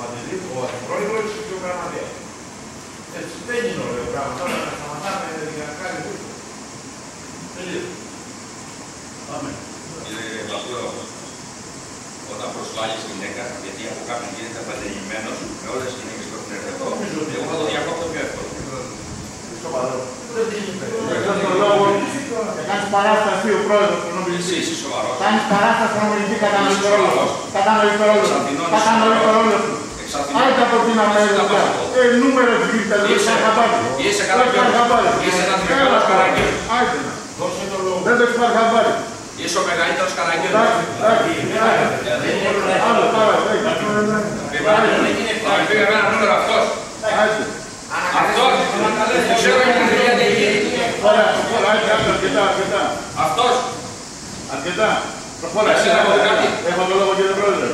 ο αντιπρόεδρος και ο γραμματέας. Έτσι δεν είναι ωραίο πράγμα. Τώρα να σταματάμε για να κάνει τίποτα. Τελείως. Πάμε. Κύριε Βλαστούρο, όταν προσφάλεις γυναίκα, γιατί από κάποιον γίνεται απαντελειμμένος με όλες τις γυναίκες που έχουν έρθει εδώ, εγώ θα το διακόπτω πιο εύκολα. Σοβαρό. Κάνεις παράσταση ο πρόεδρος του νομιλητή. Εσύ σοβαρός. Κάνεις παράσταση του νομιλητή κατά νοητορόλογο. Κατά νοητορόλογο. Άιτε από την Αμερική. Νούμερες γλύτες. Είσαι καλά πιο είσαι ένα μεγάλος καραγγέλος. Δεν το έχεις πάρει χαμπάρι. Είσαι ο μεγαλύτερος καραγγέλος. Άλλο, πάρα. Πήγε με ένα νούμερο αυτός. Αυτός. Ξέρω γιατί έχει. Αρκετά. Αυτός. Αρκετά. Προχώρα. Έχω το λόγο κύριε Πρόεδρε.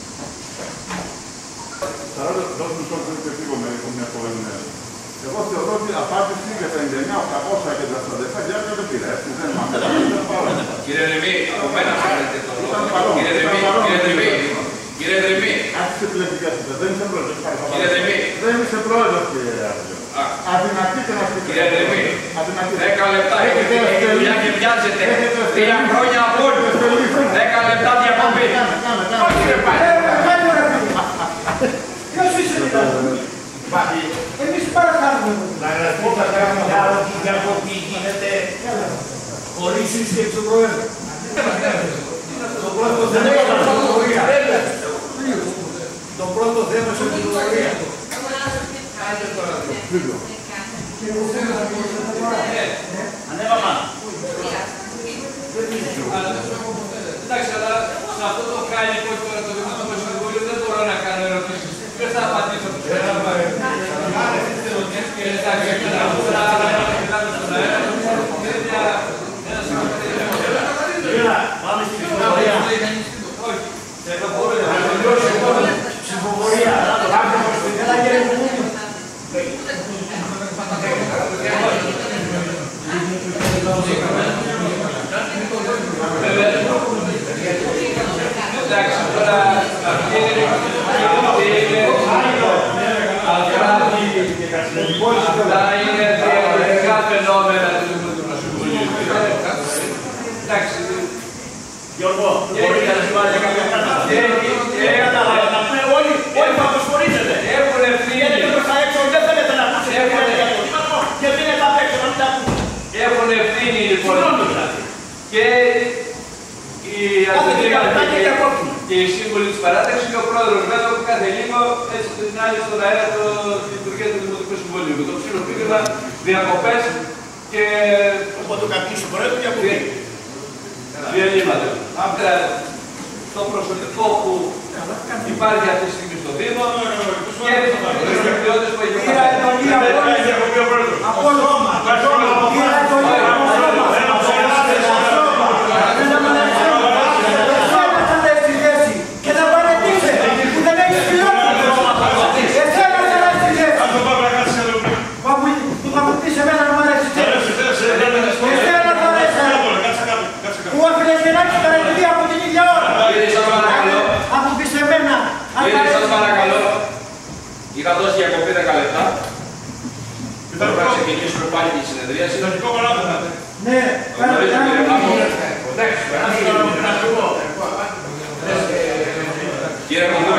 Εγώ θεωρώ ότι απάντηση για τα 99, 800 και τα 47 διάρκεια δεν πήρα. Κύριε Ρεμί, από μένα φαίνεται το λόγο. Κύριε Ρεμί. Άρχισε πληθυκές, δεν είσαι πρόεδρος. Κύριε Ρεμί. Δεν είσαι πρόεδρος κύριε Άρχιο. Αδυνατείτε να σκεφτείτε. Κύριε Ρεμί. 10 λεπτά έχετε τη δουλειά και πιάζετε. 3 χρόνια από όλους. 10 λεπτά διακοπή. Ποιος είσαι λοιπόν? Εμείς παρακάνουμε. Να γραφτείτε μια διακοπή γίνεται χωρίς σύσκεψη του Προέδρου. Το πρώτο θέμα είναι η πληροφορία. Το πρώτο θέμα είναι η πληροφορία. Ανέβαμα. Εντάξει, αλλά σε αυτό το χάλικο τώρα το Δημοτικό Συμβούλιο δεν μπορώ να κάνω ερωτήσεις. Ποιος θα απαντήσω τους ερωτήσεις. Εντάξει, Πάμε στην ψηφοφορία. Ψηφοφορία. εντάξει, τώρα αυτή είναι αυτά είναι διαφορετικά φαινόμενα του Δημοτικού Συμβουλίου. Εντάξει. Γιώργο, μπορεί να σου βάλει κάποια πράγματα. Όλοι θα αποσχολήσετε. Έχουν ευθύνη. Γιατί προς τα έξω δεν θέλετε να ακούσετε και μείνετε απ' έξω να μην τα ακούσετε. Έχουν ευθύνη λοιπόν. Και οι και οι σύμβουλοι της παράταξης και ο πρόεδρος βέβαια που κάθε λίγο έτσι την άλλη στον αέρα τη λειτουργία του Δημοτικού Συμβουλίου. Με το ψήλο πήγαινα διακοπές και Οπότε το καπνίσιο πρόεδρο διακοπή. διαλύματα. Άρα το προσωπικό που υπάρχει αυτή τη στιγμή στο Δήμο και τις δραστηριότητες που έχει είχα δώσει διακοπή 10 λεπτά. Τώρα να ξεκινήσουμε πάλι τη συνεδρίαση. Ναι, Κύριε Κομπού,